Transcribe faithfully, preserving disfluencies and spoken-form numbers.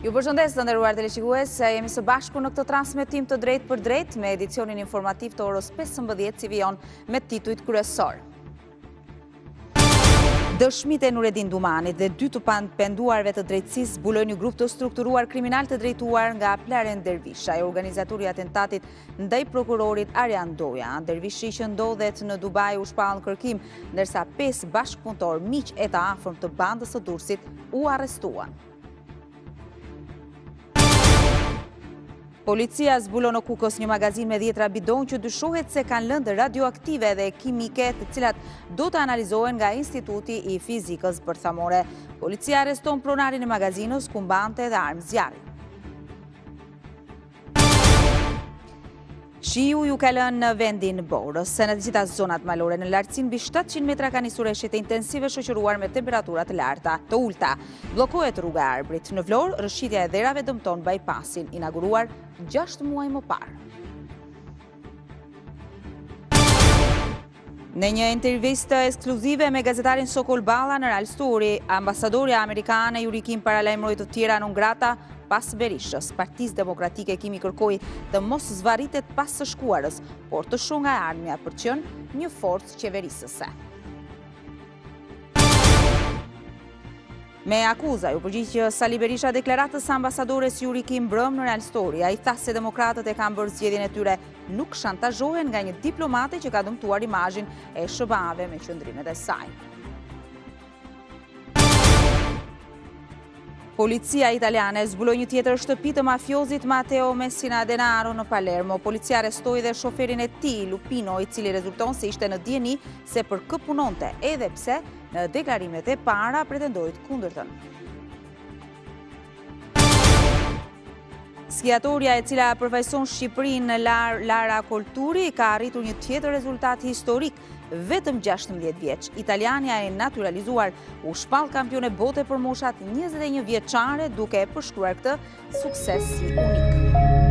Ju përshëndes të nderuar teleshikues, jemi së bashku në këtë transmetim të drejt për drejt me edicionin informativ të orës pesëmbëdhjetë si vijon me titujt kryesor. Dëshmitë e Nuredin Dumanit dhe dy të penduarve të drejtësisë zbulojnë një grup të strukturuar kriminal të drejtuar nga Plaren Dervisha, e organizatori i atentatit ndaj prokurorit Arjan Doja. Dervishi që ndodhet në Dubai u shpall në kërkim, ndërsa pesë bashkëpunëtor miq e të afërm të bandës së Durrësit u arrestuan. Policia zbulon në Kukës një magazin me dhjetra bidon që dyshohet se kanë lëndë radioaktive dhe kimike të cilat do të analizohen nga Instituti i Fizikës Bërthamore. Policia arreston pronarin e magazinës ku mbante dhe armë zjarri. Shiu ju ka lënë në vendin Borës, se në të gjitha zonat malore në lartësin mbi shtatëqind metra ka nisur reshjet intensive shoqëruar me temperaturat të larta, të ulta. Bllokohet rruga e Arbrit. Në Vlorë, rrëshqitja e dherave dëmton bypassin, inauguruar gjashtë muaj më parë. Në një intervistë ekskluzive me gazetarin Sokol Balla në Real Story, ambasadorja amerikane Jurikim paralajmëroi të tjera non grata pas Berishës. Partisë Demokratike Kimi kërkoi të mos zvarritet pas së shkuarës, por të shohë nga ardhmja për të qenë një forcë qeverisëse. Me akuza, ju përgjigj Sali Berisha deklaratës së ambasadores Jurikim Brëm në Real Story. Ai tha se demokratët e kanë bërë zgjedhjen e tyre nuk shantazhohen nga një diplomate që ka dëmtuar imazhin e S B A-ve me qëndrimet e saj. Policia italiane zbuloi një tjetër shtëpi të mafiozit Matteo Messina Denaro në Palermo. Policia arrestoi dhe shoferin e tij, Lupino, i cili rezulton se ishte në dieni se për kë punonte, edhe pse në deklarimet e para pretendoi të kundërtën. Skiatoria e cila përfaqëson Shqipërinë, Lara Kolturi, ka arritur një tjetër rezultat historik. Vetëm gjashtëmbëdhjetë vjeç, italiania e naturalizuar u shpall kampione bote për moshat njëzet e një vjeçare duke e përshkruar këtë sukses si unik.